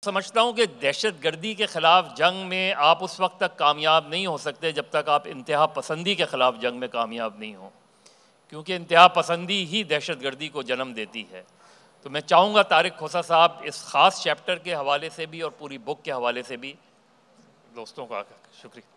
سمجھتا ہوں کہ دہشت گردی کے خلاف جنگ میں آپ اس وقت تک کامیاب نہیں ہو سکتے جب تک آپ انتہا پسندی کے خلاف جنگ میں کامیاب نہیں ہوں، کیونکہ انتہا پسندی ہی دہشت گردی کو جنم دیتی ہے۔ تو میں چاہوں گا طارق کھوسہ صاحب اس خاص چیپٹر کے حوالے سے بھی اور پوری بک کے حوالے سے بھی دوستوں کا شکریہ۔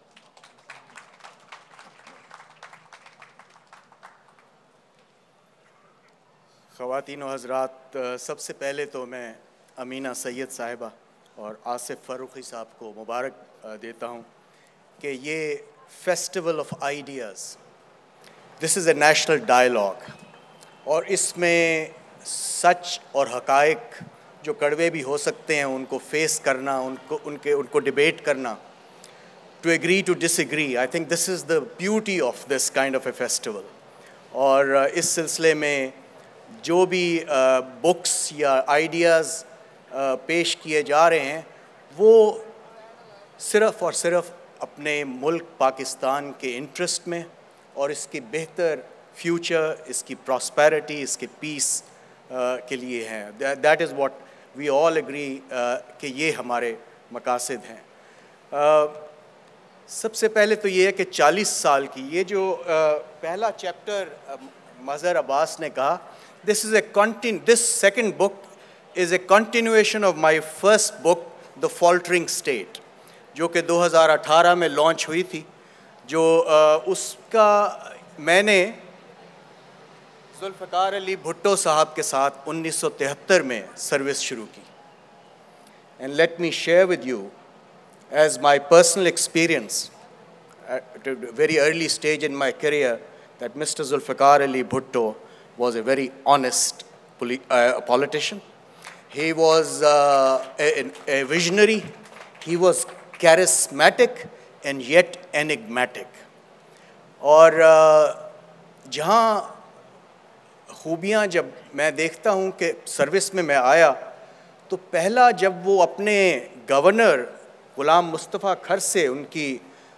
خواتین و حضرات، سب سے پہلے تو میں امینہ سید صاحبہ اور آصف فاروقی صاحب کو مبارک دیتا ہوں کہ یہ festival of ideas, this is a national dialogue, اور اس میں سچ اور حقائق جو کڑوے بھی ہو سکتے ہیں ان کو فیس کرنا، ان کو ڈیبیٹ کرنا، to agree to disagree, I think this is the beauty of this kind of a festival. اور اس سلسلے میں جو بھی بکس یا آئیڈیاز پیش کیے جا رہے ہیں وہ صرف اور صرف اپنے ملک پاکستان کے انٹرسٹ میں اور اس کی بہتر فیوچر، اس کی پراسپیرٹی، اس کے پیس کے لیے ہیں۔ That is what we all agree کہ یہ ہمارے مقاصد ہیں۔ سب سے پہلے تو یہ ہے کہ 40 سال کی یہ جو پہلا چیپٹر مظہر عباس نے کہا، this second book is a continuation of my first book, The Faltering State، جو کہ 2018 میں لانچ ہوئی تھی، جو اس کا میں نے ذوالفقار علی بھٹو صاحب کے ساتھ 1973 میں سروس شروع کی۔ And let me share with you as my personal experience at a very early stage in my career that Mr. Zulfikar Ali Bhutto was a very honest politician. He was a visionary. He was charismatic and yet enigmatic. اور جہاں خوبیاں جب میں دیکھتا ہوں کہ service میں آیا تو پہلا جب وہ اپنے گورنر غلام مصطفیٰ کھر سے ان کی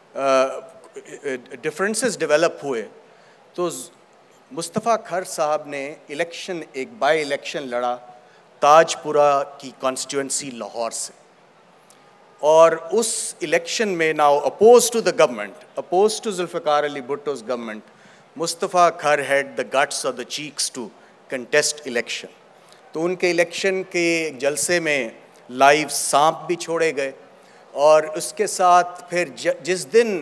ڈفرینسز ڈیولپ ہوئے تو مصطفیٰ کھر صاحب نے ایک بائی الیکشن لڑا تاج پورہ کی کانسٹیٹوئنسی لاہور سے، اور اس الیکشن میں now oppose to the government, oppose to Zulfiqar Ali Bhutto's government, Mustafa Khar had the guts اور the cheeks to contest election. تو ان کے الیکشن کے جلسے میں لائیو سانپ بھی چھوڑے گئے، اور اس کے ساتھ پھر جس دن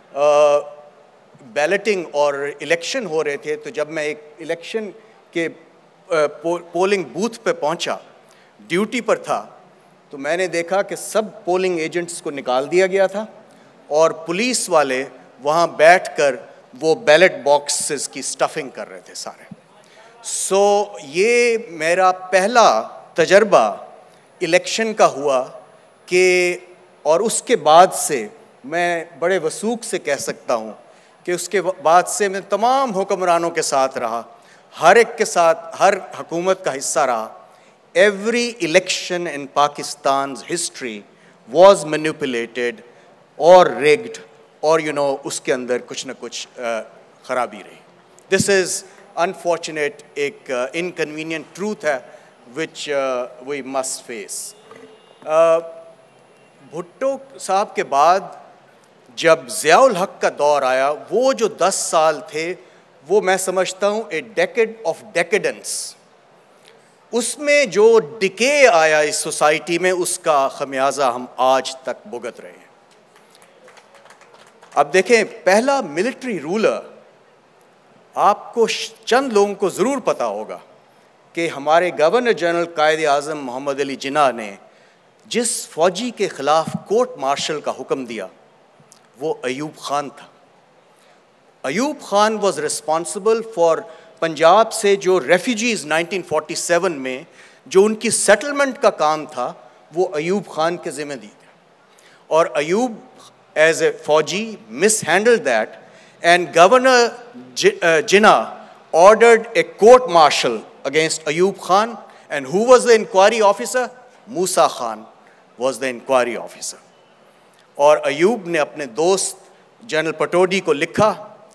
بیلٹنگ اور الیکشن ہو رہے تھے تو جب میں ایک الیکشن کے پولنگ بوتھ پہ پہنچا، ڈیوٹی پر تھا، تو میں نے دیکھا کہ سب پولنگ ایجنٹس کو نکال دیا گیا تھا اور پولیس والے وہاں بیٹھ کر وہ بیلٹ باکسز کی سٹفنگ کر رہے تھے سارے۔ سو یہ میرا پہلا تجربہ الیکشن کا ہوا کہ، اور اس کے بعد سے میں بڑے وثوق سے کہہ سکتا ہوں کہ اس کے بعد سے میں تمام حکمرانوں کے ساتھ رہا، ہر ایک کے ساتھ، ہر حکومت کا حصہ رہا۔ Every election in Pakistan's history was manipulated or rigged or اس کے اندر کچھ نہ کچھ خرابی رہی۔ This is unfortunate، ایک inconvenient truth ہے which we must face۔ Bhutto صاحب کے بعد جب ضیاء الحق کا دور آیا، وہ جو 10 سال تھے وہ میں سمجھتا ہوں a decade of decadence، اس میں جو ڈکے آیا اس سوسائٹی میں اس کا خمیازہ ہم آج تک بھگت رہے ہیں۔ اب دیکھیں، پہلا ملٹری رولر، آپ کو چند لوگوں کو ضرور پتا ہوگا کہ ہمارے گورنر جنرل قائد اعظم محمد علی جناح نے جس فوجی کے خلاف کورٹ مارشل کا حکم دیا وہ ایوب خان تھا۔ Ayub Khan was responsible for Punjab سے جو ریفیوجیز 1947 میں جو ان کی سیٹلمنٹ کا کام تھا وہ ایوب خان کے ذمہ دی تھے، اور Ayub as a fauji mishandle that, and governor Jinnah ordered a court martial against Ayub Khan, and who was the inquiry officer? Musa Khan was the inquiry officer. اور ایوب نے اپنے دوست جنرل پٹوڈی کو لکھا،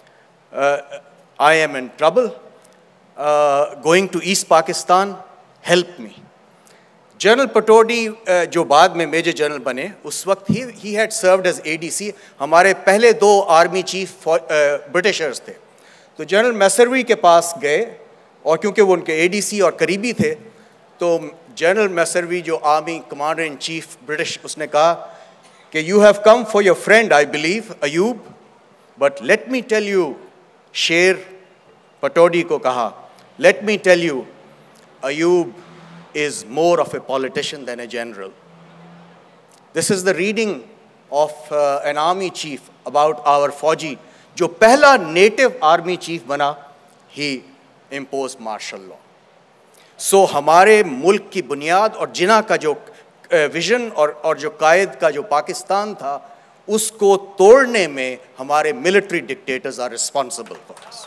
I am in trouble, going to East Pakistan, help me. General Pataudi جو بعد میں major general بنے, اس وقت ہی ہیڈ سروڈ ایز ADC. ہمارے پہلے 2 آرمی چیف برٹشرز تھے. تو جنرل میسروی کے پاس گئے, اور کیونکہ وہ ان کے ADC اور قریبی تھے, تو جنرل میسروی جو army commander in chief British, اس نے کہا کہ you have come for your friend I believe Ayub, but let me tell you, Sher Pataudi کو کہا, let me tell you, Ayub is more of a politician than a general. This is the reading of an army chief about our Fauji, جو پہلا نیٹو آرمی چیف بنا, he imposed martial law. So ہمارے ملک کی بنیاد اور جناح کا جو ویژن اور جو قائد کا جو پاکستان تھا, اس کو توڑنے میں ہمارے military dictators are responsible for us.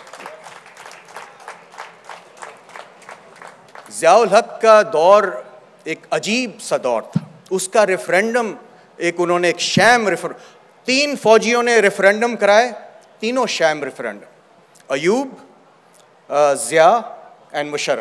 Zia ul-Haq کا دور ایک عجیب سا دور تھا. اس کا ریفرینڈم انہوں نے ایک شام 3 فوجیوں نے ریفرینڈم کرائے, تینوں sham referendum, Ayub, Zia and Musharraf,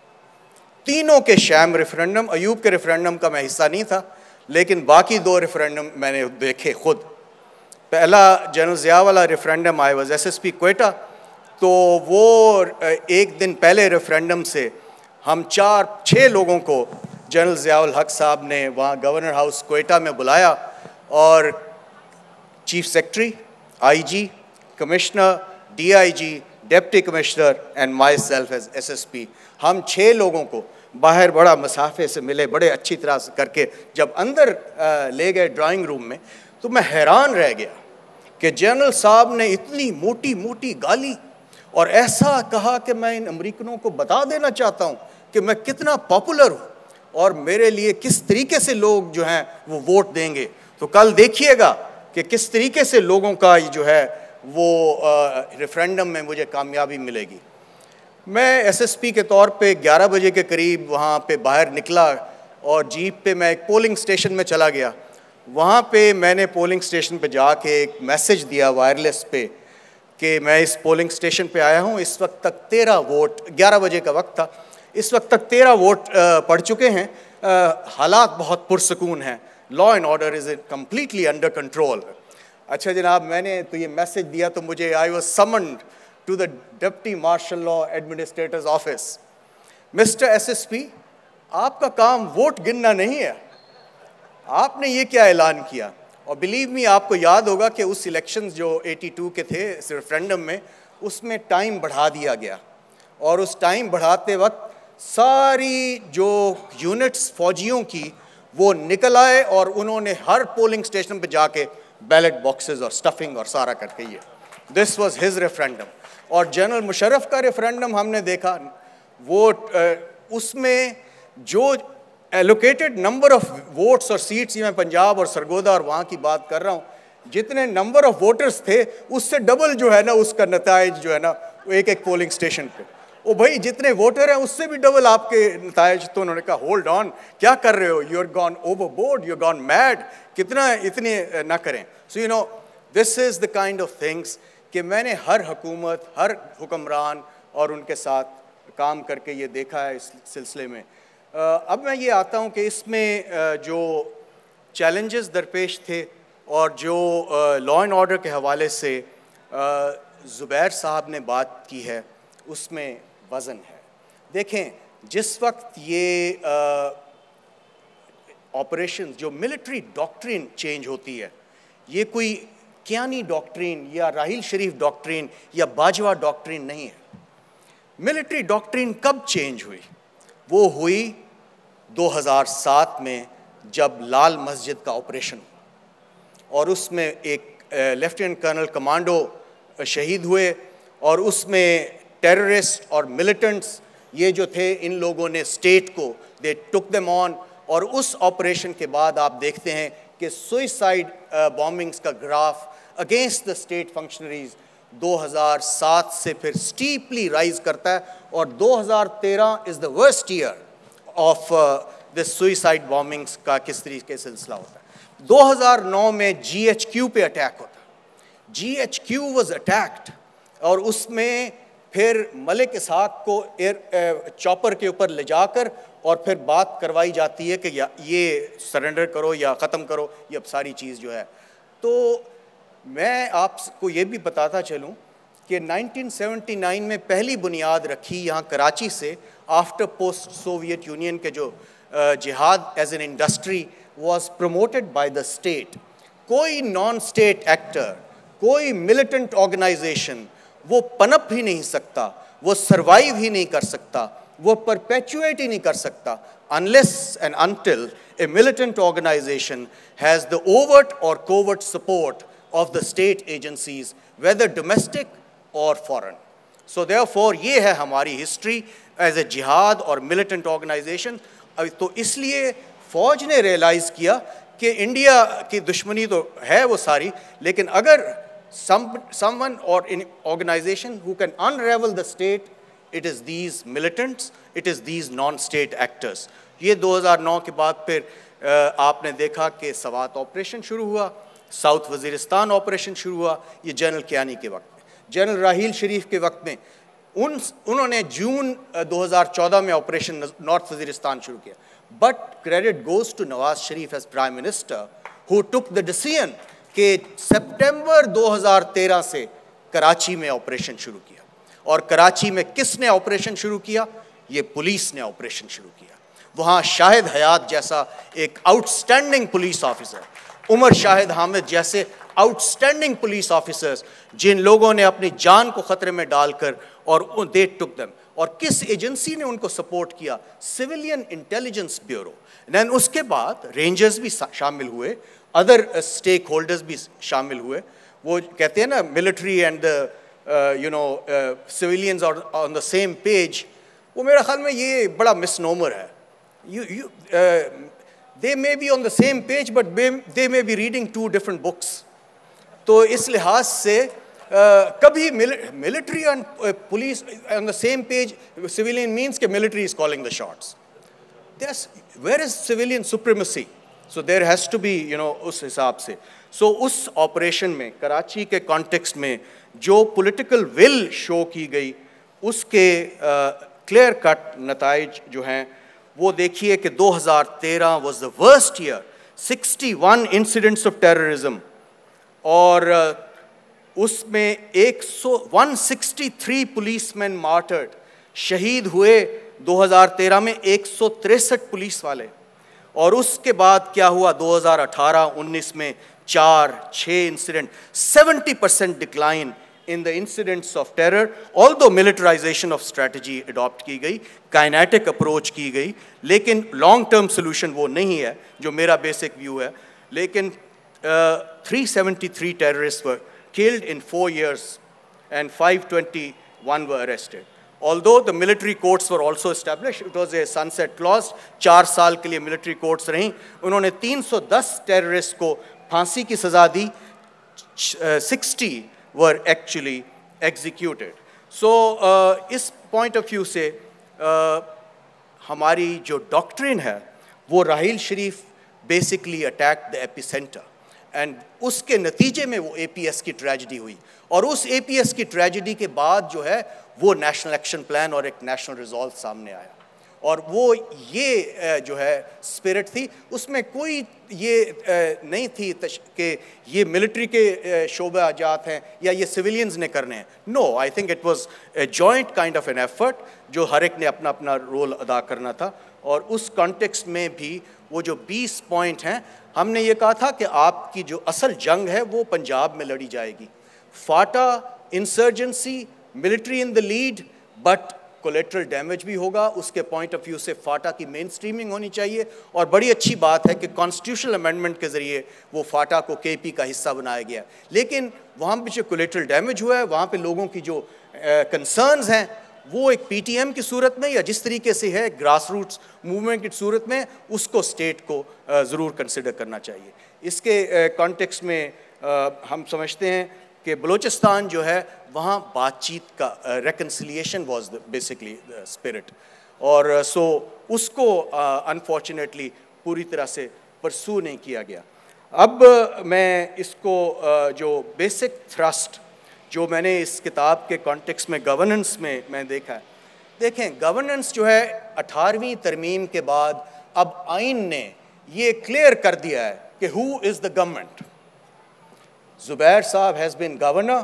تینوں کے شام ریفرینڈم. ایوب کے ریفرینڈم کا میں حصہ نہیں تھا, لیکن باقی 2 ریفرینڈم میں نے دیکھے خود. پہلا جنرل ضیاء والا referendum I was SSP Quetta, تو وہ ایک دن پہلے ریفرینڈم سے ہم 4-6 لوگوں کو جنرل ضیاء الحق صاحب نے وہاں گورنر ہاؤس کوئٹہ میں بلایا, اور chief secretary, IG, commissioner, DIG, deputy commissioner and myself as SSP, ہم 6 لوگوں کو باہر بڑا مسافے سے ملے, بڑے اچھی طرح سے کر کے جب اندر لے گئے ڈرائنگ روم میں, تو میں حیران رہ گیا کہ جنرل صاحب نے اتنی موٹی موٹی گالی اور ایسا کہا کہ میں ان امریکنوں کو بتا دینا چاہتا ہوں کہ میں کتنا پاپولر ہوں اور میرے لیے کس طریقے سے لوگ جو ہیں وہ ووٹ دیں گے. تو کل دیکھیے گا کہ کس طریقے سے لوگوں کا جو ہے وہ ریفرینڈم میں مجھے کامیابی ملے گی. میں SSP کے طور پہ 11 بجے کے قریب وہاں پہ باہر نکلا, اور جیپ پہ میں ایک پولنگ اسٹیشن میں چلا گیا. وہاں پہ میں نے پولنگ اسٹیشن پہ جا کے ایک میسج دیا وائرلیس پہ کہ میں اس پولنگ اسٹیشن پہ آیا ہوں, اس وقت تک 13 ووٹ, 11 بجے کا وقت تھا, اس وقت تک 13 ووٹ پڑ چکے ہیں, حالات بہت پرسکون ہیں, law and order is completely under control. اچھا جناب, میں نے تو یہ میسج دیا تو مجھے I was summoned to the deputy martial law administrator's office. Mister SSP, آپ کا کام ووٹ گننا نہیں ہے, آپ نے یہ کیا اعلان کیا؟ اور بلیو می, آپ کو یاد ہوگا کہ اس الیکشنز جو 82 کے تھے ریفرینڈم میں, اس میں ٹائم بڑھا دیا گیا, اور اس ٹائم بڑھاتے وقت ساری جو یونٹس فوجیوں کی وہ نکل آئے, اور انہوں نے ہر پولنگ اسٹیشن پہ جا کے بیلٹ باکسز اور سٹفنگ اور سارا کر کے, یہ دس واز ہز ریفرینڈم. اور جنرل مشرف کا ریفرینڈم ہم نے دیکھا, وہ اس میں جو ایلوکیٹڈ نمبر آف ووٹس اور سیٹس, یہ میں پنجاب اور سرگودا اور وہاں کی بات کر رہا ہوں, جتنے نمبر آف ووٹرز تھے اس سے ڈبل جو ہے نا اس کا نتائج جو ہے نا ایک پولنگ اسٹیشن پہ. او بھائی, جتنے ووٹر ہیں اس سے بھی ڈبل آپ کے نتائج. تو انہوں نے کہا ہولڈ آن, کیا کر رہے ہو, you are gone overboard, you are gone mad, کتنا اتنے نہ کریں. So you know this is the kind of things کہ میں نے ہر حکومت, ہر حکمران اور ان کے ساتھ کام کر کے یہ دیکھا ہے اس سلسلے میں. اب میں یہ آتا ہوں کہ اس میں جو چیلنجز درپیش تھے اور جو لا اینڈ آرڈر کے حوالے سے زبیر صاحب نے بات کی ہے, اس میں وزن ہے. دیکھیں, جس وقت یہ آپریشن جو ملٹری ڈاکٹرین چینج ہوتی ہے, یہ کوئی کیانی ڈاکٹرین یا راحیل شریف ڈاکٹرین یا باجوہ ڈاکٹرین نہیں ہے. ملٹری ڈاکٹرین کب چینج ہوئی؟ وہ ہوئی 2007 میں جب لال مسجد کا آپریشن ہوا, اور اس میں ایک لیفٹیننٹ کرنل کمانڈو شہید ہوئے, اور اس میں ٹیررسٹ اور ملیٹنٹس یہ جو تھے, ان لوگوں نے اسٹیٹ کو دے ٹک دیم آن. اور اس آپریشن کے بعد آپ دیکھتے ہیں کہ سوئسائڈ بامبنگز کا graph against the state functionaries 2007 سے پھر سٹیپلی رائز کرتا ہے, اور 2013 is the worst year of the suicide bombings کا کس طریقے سے سلسلہ ہوتا ہے. 2009 میں GHQ پہ اٹیک ہوتا ہے, GHQ واز اٹیکڈ, اور اس میں پھر ملک اسحاق کو چاپر کے اوپر لے جا کر اور پھر بات کروائی جاتی ہے کہ یہ سرنڈر کرو یا ختم کرو، یہ اب ساری چیز جو ہے. تو میں آپ کو یہ بھی بتاتا چلوں کہ 1979 میں پہلی بنیاد رکھی یہاں کراچی سے آفٹر پوسٹ سوویت یونین کے جو جہاد as an industry was promoted by the state. کوئی نان اسٹیٹ ایکٹر، کوئی ملیٹنٹ آرگنائزیشن وہ پنپ ہی نہیں سکتا، وہ سروائیو ہی نہیں کر سکتا، وہ پرپیچویٹ ہی نہیں کر سکتا unless and until a militant organization has the overt or covert support of the state agencies, whether domestic or foreign. So therefore یہ ہے ہماری ہسٹری ایز اے جہاد اور ملیٹنٹ آرگنائزیشن. تو اس لیے فوج نے ریئلائز کیا کہ انڈیا کی دشمنی تو ہے وہ ساری، لیکن اگر someone or an organization who can unravel the state, it is these militants, it is these non-state actors. یہ 2009 کے بعد پھر آپ نے دیکھا کہ سوات آپریشن شروع ہوا، ساؤتھ وزیرستان آپریشن شروع ہوا، یہ جنرل کیانی کے وقت میں. جنرل راحیل شریف کے وقت میں انہوں نے جون 2014 میں آپریشن نارتھ وزیرستان شروع کیا. But credit goes to Nawaz Sharif as prime minister who took the decision کہ سپٹمبر 2013 سے کراچی میں آپریشن شروع کیا. اور کراچی میں کس نے آپریشن شروع کیا؟ یہ پولیس نے آپریشن شروع کیا. وہاں شاہد حیات جیسا ایک outstanding police officer, Umar Shahid Hamid جیسے آؤٹ اسٹینڈنگ پولیس آفیسرز جن لوگوں نے اپنی جان کو خطرے میں ڈال کر اور دے ٹک دم. اور کس ایجنسی نے ان کو سپورٹ کیا؟ Civilian intelligence bureau. دین اس کے بعد رینجرز بھی شامل ہوئے، ادر اسٹیک ہولڈرز بھی شامل ہوئے. وہ کہتے ہیں نا military and civilians are on the same page. وہ میرا خیال میں یہ بڑا مسنومر ہے. They may be on the same page but they may be reading two different books. تو اس لحاظ سے کبھی military and police on the same page, civilian means کہ military is calling the shots. Where is civilian supremacy? So there has to be, اس حساب سے. So اس operation میں کراچی کے context میں جو پولیٹیکل ول شو کی گئی اس کے کلیئر کٹ نتائج جو ہیں وہ دیکھیے کہ 2013 was the worst year, 61 incidents of terrorism, اور اس میں 163 پولیس مین مارٹرڈ، شہید ہوئے 2013 میں 163 پولیس والے. اور اس کے بعد کیا ہوا 2018-19 میں 4-6 incident, 70% decline in the incidents of terror, although militarization of strategy adopt کی گئی، kinetic approach کی گئی، لیکن long term solution وہ نہیں ہے جو میرا basic view ہے. لیکن 373 terrorists were killed in 4 years and 521 were arrested. Although the military courts were also established, it was a sunset clause. 4 سال کے لیے military courts رہیں. انہوں نے 310 terrorists کو پھانسی کی سزا دی، 60 were actually executed. So us point of view سے ہماری جو ڈاکٹرین ہے وہ Raheel Sharif basically attacked the epicenter, and اس کے نتیجے میں وہ APS کی ٹریجڈی ہوئی. اور اس APS کی ٹریجڈی کے بعد جو ہے وہ نیشنل ایکشن پلان اور ایک نیشنل ریزالو سامنے آیا. اور وہ یہ جو ہے اسپرٹ تھی، اس میں کوئی یہ نہیں تھی کہ یہ ملٹری کے شعبہ جات ہیں یا یہ سویلینز نے کرنے ہیں. No, I think it was a joint kind of an effort جو ہر ایک نے اپنا اپنا رول ادا کرنا تھا. اور اس کانٹیکسٹ میں بھی وہ جو 20 پوائنٹ ہیں، ہم نے یہ کہا تھا کہ آپ کی جو اصل جنگ ہے وہ پنجاب میں لڑی جائے گی. FATA insurgency, military in the lead, but collateral damage بھی ہوگا. اس کے پوائنٹ آف ویو سے فاٹا کی مین سٹریمنگ ہونی چاہیے. اور بڑی اچھی بات ہے کہ کانسٹیٹیوشنل امینڈمنٹ کے ذریعے وہ فاٹا کو کے پی کا حصہ بنایا گیا. لیکن وہاں پہ جو کولیٹرل ڈیمیج ہوا ہے، وہاں پہ لوگوں کی جو کنسرنز ہیں وہ ایک پی ٹی ایم کی صورت میں یا جس طریقے سے ہے گراس روٹس موومنٹ کی صورت میں، اس کو اسٹیٹ کو ضرور کنسیڈر کرنا چاہیے. اس کے کانٹیکسٹ میں ہم سمجھتے ہیں کہ بلوچستان جو ہے وہاں بات چیت کا ریکنسیلیشن واز بیسکلی اسپرٹ، اور سو اس کو انفارچونیٹلی پوری طرح سے پرسو نہیں کیا گیا. اب میں اس کو جو بیسک تھرسٹ جو میں نے اس کتاب کے کانٹیکسٹ میں گورننس میں دیکھا ہے، دیکھیں گورننس جو ہے 18ویں ترمیم کے بعد اب آئین نے یہ کلیئر کر دیا ہے کہ who is the government. زبیر صاحب has been governor,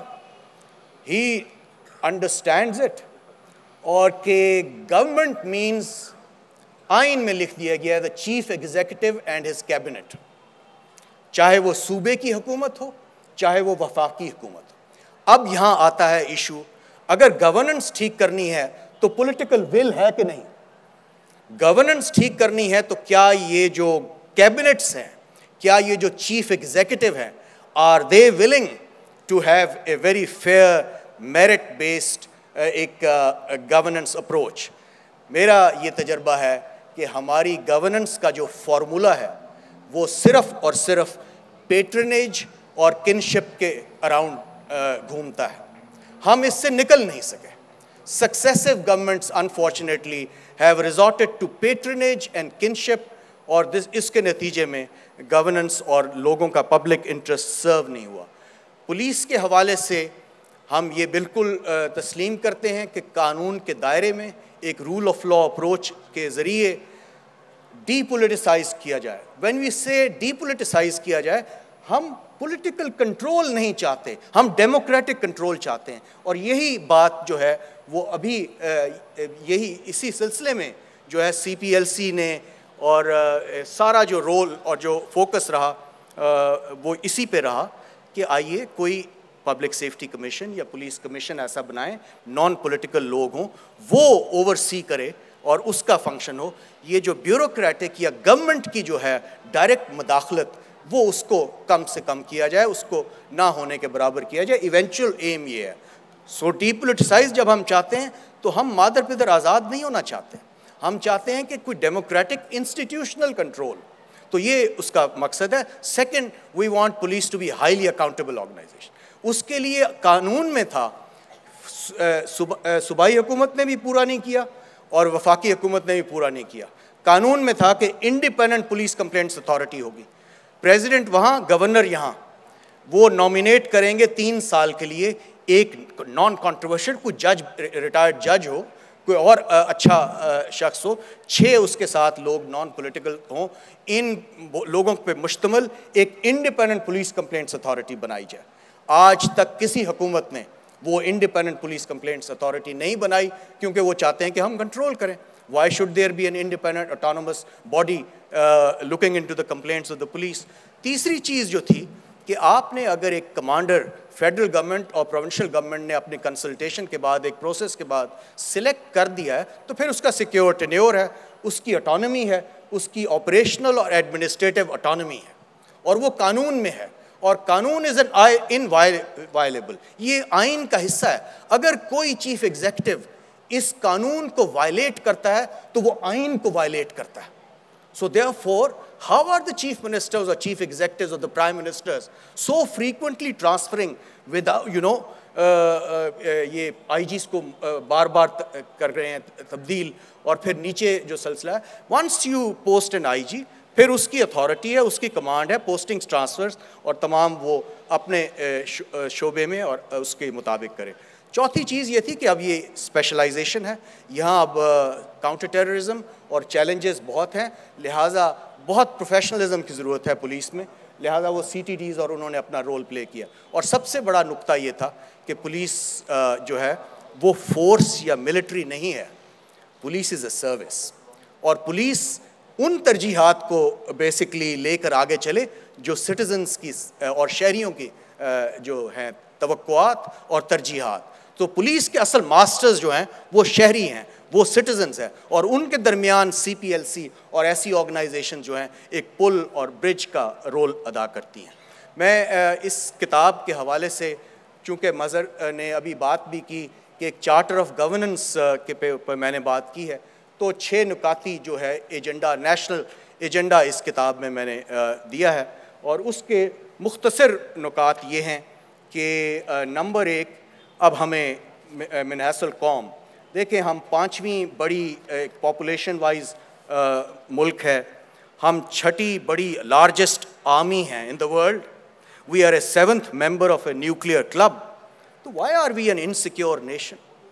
he understands it, اور کہ گورنمنٹ مینز آئین میں لکھ دیا گیا the chief executive and his cabinet, چاہے وہ صوبے کی حکومت ہو چاہے وہ وفاقی حکومت ہو۔ اب یہاں آتا ہے ایشو، اگر گورننس ٹھیک کرنی ہے تو پولیٹیکل ول ہے کہ نہیں؟ گورننس ٹھیک کرنی ہے تو کیا یہ جو کیبنٹس ہیں، کیا یہ جو چیف ایگزیکٹو ہیں، are they willing to have a very fair merit based ایک گورننس اپروچ؟ میرا یہ تجربہ ہے کہ ہماری گورننس کا جو فارمولا ہے وہ صرف اور صرف پیٹرنیج اور کنشپ کے اراؤنڈ گھومتا ہے، ہم اس سے نکل نہیں سکے۔ Successive governments unfortunately have resorted to patronage and kinship، اور اس کے نتیجے میں گورننس اور لوگوں کا پبلک انٹرسٹ سرو نہیں ہوا۔ پولیس کے حوالے سے ہم یہ بالکل تسلیم کرتے ہیں کہ قانون کے دائرے میں ایک رول آف لا اپروچ کے ذریعے ڈی پولیٹیسائز کیا جائے۔ when we say depoliticize کیا جائے، ہم پولیٹیکل کنٹرول نہیں چاہتے، ہم ڈیموکریٹک کنٹرول چاہتے ہیں، اور یہی بات جو ہے وہ ابھی یہی اسی سلسلے میں جو ہے سی پی ایل سی نے اور سارا جو رول اور جو فوکس رہا وہ اسی پہ رہا کہ آئیے کوئی پبلک سیفٹی کمیشن یا پولیس کمیشن ایسا بنائیں، نان پولیٹیکل لوگ ہوں، وہ اوور سی کرے اور اس کا فنکشن ہو۔ یہ جو بیوروکریٹک یا گورنمنٹ کی جو ہے ڈائریکٹ مداخلت، وہ اس کو کم سے کم کیا جائے، اس کو نہ ہونے کے برابر کیا جائے۔ ایونچوئل ایم یہ ہے۔ سو ڈی پولیٹیسائز جب ہم چاہتے ہیں تو ہم مادر پدر آزاد نہیں ہونا چاہتے، ہم چاہتے ہیں کہ کوئی ڈیموکریٹک انسٹیٹیوشنل کنٹرول، تو یہ اس کا مقصد ہے۔ Second, we want police to be highly accountable organization. اس کے لیے قانون میں تھا، صوبائی حکومت نے بھی پورا نہیں کیا اور وفاقی حکومت نے بھی پورا نہیں کیا۔ قانون میں تھا کہ انڈیپینڈنٹ پولیس کمپلینٹس اتھارٹی ہوگی، پریزیڈنٹ وہاں، گورنر یہاں، وہ نامینیٹ کریں گے 3 سال کے لیے ایک نان کانٹروورشل، کوئی جج، ریٹائرڈ جج ہو، کوئی اور اچھا شخص ہو، 6 اس کے ساتھ لوگ نان پولیٹیکل ہوں، ان لوگوں پہ مشتمل ایک انڈیپینڈنٹ پولیس کمپلینٹس اتھارٹی بنائی جائے۔ آج تک کسی حکومت نے وہ انڈیپینڈنٹ پولیس کمپلینٹس اتھارٹی نہیں بنائی، کیونکہ وہ چاہتے ہیں کہ ہم کنٹرول کریں۔ Why should there be an independent autonomous body looking into the complaints of the police؟ تیسری چیز جو تھی کہ آپ نے اگر ایک کمانڈر فیڈرل گورنمنٹ اور پروونشل گورنمنٹ نے اپنے کنسلٹیشن کے بعد، ایک پروسیس کے بعد سلیکٹ کر دیا ہے، تو پھر اس کا سیکیور ٹینیور ہے، اس کی اٹانومی ہے، اس کی آپریشنل اور ایڈمنسٹریٹو اٹانومی ہے، اور وہ قانون میں ہے، اور قانون از انوائلیبل، یہ آئین کا حصہ ہے۔ اگر کوئی چیف ایگزیکٹو اس قانون کو وائلیٹ کرتا ہے تو وہ آئین کو وائلیٹ کرتا ہے۔ So therefore, how are the chief ministers or chief executives or the prime ministers so frequently transferring without, یہ آئی جیز کو بار بار کر رہے ہیں تبدیل، اور پھر نیچے جو سلسلہ ہے، once you post an آئی جی، پھر اس کی اتھارٹی ہے، اس کی کمانڈ ہے، پوسٹنگز، ٹرانسفرز، اور تمام وہ اپنے شعبے میں اور اس کے مطابق کرے۔ چوتھی چیز یہ تھی کہ اب یہ اسپیشلائزیشن ہے، یہاں اب کاؤنٹر ٹیررزم اور چیلنجز بہت ہیں، لہٰذا بہت پروفیشنلزم کی ضرورت ہے پولیس میں، لہٰذا وہ سی ٹی ڈیز اور انہوں نے اپنا رول پلے کیا۔ اور سب سے بڑا نقطہ یہ تھا کہ پولیس جو ہے وہ فورس یا ملٹری نہیں ہے، پولیس از اے سروس، اور پولیس ان ترجیحات کو بیسکلی لے کر آگے چلے جو سٹیزنز کی اور شہریوں کی جو ہیں توقعات اور ترجیحات۔ تو پولیس کے اصل ماسٹرز جو ہیں وہ شہری ہیں، وہ سٹیزنز ہیں، اور ان کے درمیان سی پی ایل سی اور ایسی آرگنائزیشن جو ہیں ایک پل اور برج کا رول ادا کرتی ہیں۔ میں اس کتاب کے حوالے سے، چونکہ مظہر نے ابھی بات بھی کی کہ ایک چارٹر آف گورننس کے پہ میں نے بات کی ہے، تو 6 نکاتی جو ہے ایجنڈا، نیشنل ایجنڈا اس کتاب میں نے دیا ہے، اور اس کے مختصر نکات یہ ہیں کہ نمبر 1، اب ہمیں من حیث القوم دیکھیں، ہم 5ویں بڑی پاپولیشن وائز ملک ہے، ہم 6ٹھی بڑی لارجسٹ آرمی ہیں in the world, we are a 7th member of a nuclear club, تو why are we an insecure nation?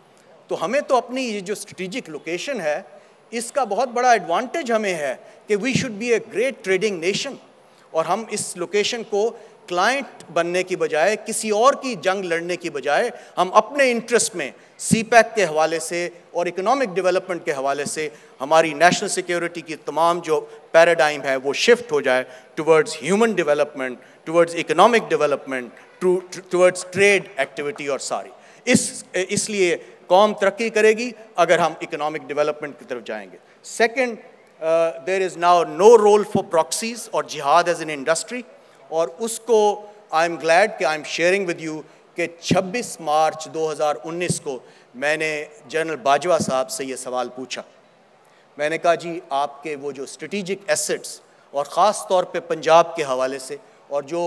تو ہمیں تو اپنی یہ جو اسٹریٹجک لوکیشن ہے اس کا بہت بڑا ایڈوانٹیج ہمیں ہے کہ we should be a great trading nation, اور ہم اس لوکیشن کو کلائنٹ بننے کی بجائے, کسی اور کی جنگ لڑنے کی بجائے, ہم اپنے انٹرسٹ میں سی پیک کے حوالے سے اور اکنامک ڈیولپمنٹ کے حوالے سے ہماری نیشنل سیکیورٹی کی تمام جو پیراڈائم ہے وہ شفٹ ہو جائے towards human development, towards economic development, towards trade activity اور ساری. اس لیے قوم ترقی کرے گی اگر ہم اکنامک ڈیولپمنٹ کی طرف جائیں گے. Second, there is now no role for proxies اور جہاد ایز این انڈسٹری, اور اس کو آئی ایم گلیڈ کہ I am sharing with you کہ 26 مارچ 2019 کو میں نے جنرل باجوہ صاحب سے یہ سوال پوچھا. میں نے کہا جی آپ کے وہ جو اسٹریٹجک ایسٹس اور خاص طور پہ پنجاب کے حوالے سے, اور جو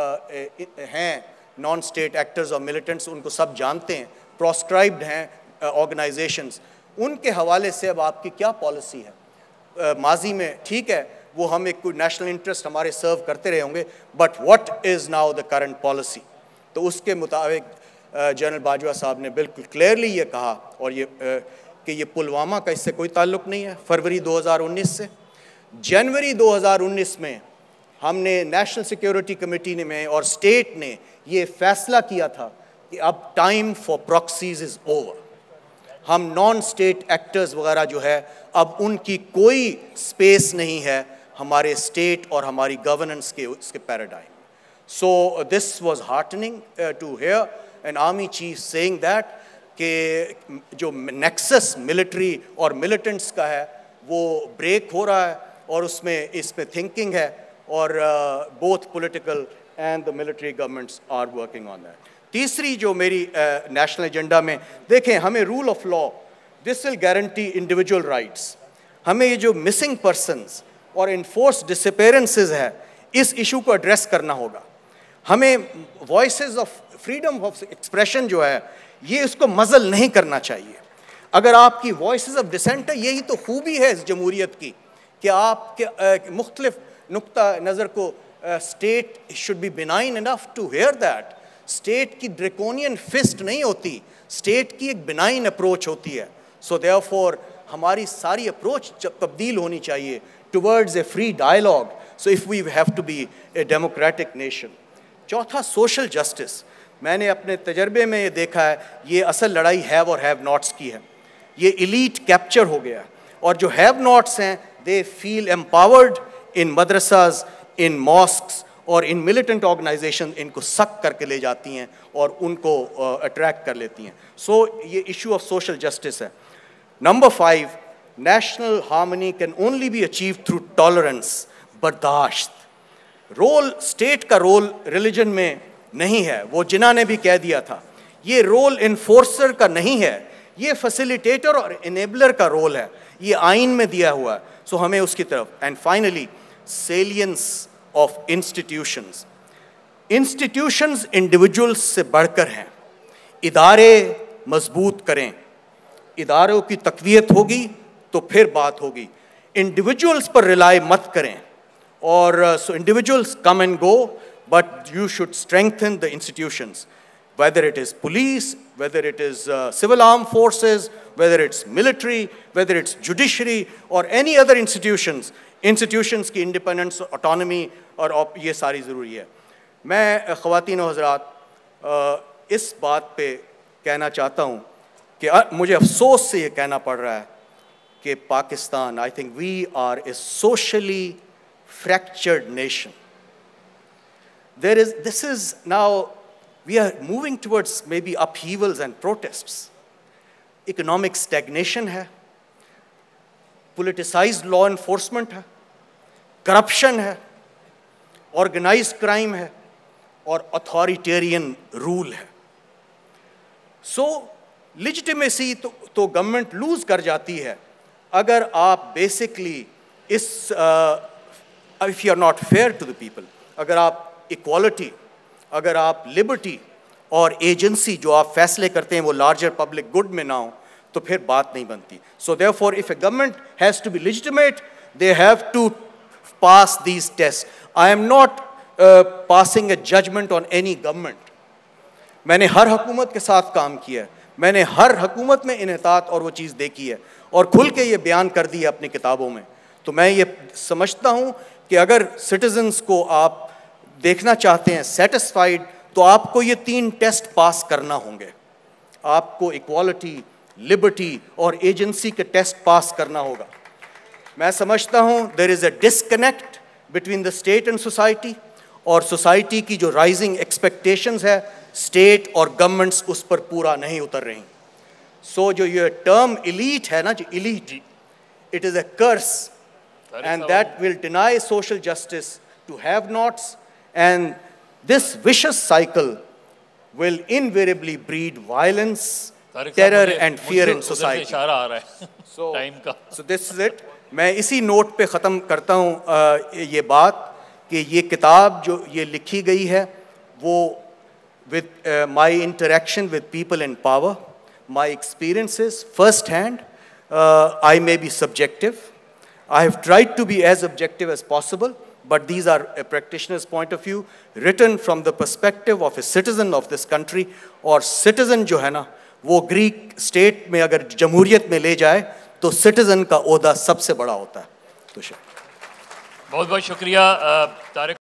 ہیں نان اسٹیٹ ایکٹرز اور ملیٹنٹس ان کو سب جانتے ہیں, پروسکرائبڈ ہیں آرگنائزیشنز, ان کے حوالے سے اب آپ کی کیا پالیسی ہے؟ ماضی میں ٹھیک ہے وہ ہم ایک کوئی نیشنل انٹرسٹ ہمارے سرو کرتے رہے ہوں گے, but what is now the current policy? تو اس کے مطابق جنرل باجوہ صاحب نے بالکل کلیئرلی یہ کہا, اور یہ کہ یہ پلوامہ کا اس سے کوئی تعلق نہیں ہے. فروری 2019 سے جنوری 2019 میں ہم نے نیشنل سیکیورٹی کمیٹی میں اور اسٹیٹ نے یہ فیصلہ کیا تھا کہ اب time for proxies is over. ہم نان اسٹیٹ ایکٹرز وغیرہ جو ہے اب ان کی کوئی سپیس نہیں ہے ہمارے اسٹیٹ اور ہماری گورننس کے اس کے paradigm. So this was heartening to hear an army chief saying that کہ جو نیکسس ملٹری اور ملیٹنٹس کا ہے وہ بریک ہو رہا ہے, اور اس میں تھنکنگ ہے, اور both political and the military governments are working on that. تیسری جو میری نیشنل ایجنڈا میں دیکھیں, ہمیں rule of law, this will guarantee individual rights. ہمیں یہ جو مسنگ پرسنز اور انفورس ڈسپیرنسز ہے اس ایشو کو ایڈریس کرنا ہوگا. ہمیں voices of freedom of expression جو ہے یہ اس کو مزل نہیں کرنا چاہیے. اگر آپ کی وائسز آف ڈسینٹ ہے, یہی تو خوبی ہے اس جمہوریت کی کہ آپ کے مختلف نقطہ نظر کو state should be benign enough to hear that. State کی ڈریکونین فسٹ نہیں ہوتی, اسٹیٹ کی ایک بینائن اپروچ ہوتی ہے. سو دیئر فور ہماری ساری اپروچ تبدیل ہونی چاہیے towards a free dialogue. So if we have to be a democratic nation. چوتھا, سوشل جسٹس. میں نے اپنے تجربے میں یہ دیکھا ہے یہ اصل لڑائی ہیو اور ہیو ناٹس کی ہے. یہ ایلیٹ کیپچر ہو گیا, اور جو ہیو ناٹس ہیں دے فیل امپاورڈ ان مدرساز, ان ماسکس اور ان ملیٹنٹ آرگنائزیشن ان کو سک کر کے لے جاتی ہیں اور ان کو اٹریکٹ کر لیتی ہیں. سو یہ ایشو آف سوشل جسٹس ہے. Number 5, national harmony can only be achieve through tolerance, برداشت. رول اسٹیٹ کا رول ریلیجن میں نہیں ہے, وہ جناح نے بھی کہہ دیا تھا. یہ رول انفورسر کا نہیں ہے, یہ فیسیلیٹیٹر اور انیبلر کا رول ہے, یہ آئین میں دیا ہوا ہے. سو ہمیں اس کی طرف. And finally, salience of institutions. Institutions individuals سے بڑھ کر ہیں. ادارے مضبوط کریں, اداروں کی تقویت ہوگی تو پھر بات ہوگی. انڈیویجولز پر ریلائی مت کریں, اور so individuals come and go, but you should strengthen the institutions, whether it is police, whether it is civil armed forces, whether it's military, whether it's judiciary or any other institutions کی independence, autonomy اور یہ ساری ضروری ہے. میں خواتین و حضرات اس بات پہ کہنا چاہتا ہوں کہ مجھے افسوس سے یہ کہنا پڑ رہا ہے کہ Pakistan, I think we are a socially fractured nation. This is now, we are moving towards maybe upheavals and protests. Economic stagnation ہے, politicized law enforcement ہے, corruption ہے, organized crime ہے, اور authoritarian rule ہے. So legitimacy تو government lose کر جاتی ہے اگر آپ بیسکلی اس if you are not fair to the people, اگر آپ ایکوالٹی, اگر آپ لبرٹی اور ایجنسی جو آپ فیصلے کرتے ہیں وہ لارجر پبلک گڈ میں نہ ہوں تو پھر بات نہیں بنتی. سو therefore if a government has to be legitimate, they have to pass these tests. I am not passing a judgment on any government. میں نے ہر حکومت کے ساتھ کام کیا ہے, میں نے ہر حکومت میں انحطاط اور وہ چیز دیکھی ہے اور کھل کے یہ بیان کر دی ہے اپنی کتابوں میں. تو میں یہ سمجھتا ہوں کہ اگر سٹیزنز کو آپ دیکھنا چاہتے ہیں سیٹسفائیڈ, تو آپ کو یہ 3 ٹیسٹ پاس کرنا ہوں گے. آپ کو ایکوالٹی, لبرٹی اور ایجنسی کے ٹیسٹ پاس کرنا ہوگا. میں سمجھتا ہوں there is a disconnect between the state and society, اور سوسائٹی کی جو رائزنگ ایکسپیکٹیشنز ہے اسٹیٹ اور گورنمنٹس اس پر پورا نہیں اتر رہی. سو جو یہ ٹرم ایلیٹ ہے نا, جو elite, it is a crisis and that will deny social justice to have-nots, and this vicious cycle will invariably breed violence, terror and fear in society. So this is it. میں اسی note پہ ختم کرتا ہوں یہ بات کہ یہ کتاب جو یہ لکھی گئی ہے وہ with my interaction with people in power, my experiences first hand. I may be subjective. I have tried to be as objective as possible, but these are a practitioner's point of view, written from the perspective of a citizen of this country. اور citizen جو ہے نا وہ Greek state میں اگر جمہوریت میں لے جائے تو citizen کا عہدہ سب سے بڑا ہوتا ہے. تو بہت بہت شکریہ طارق.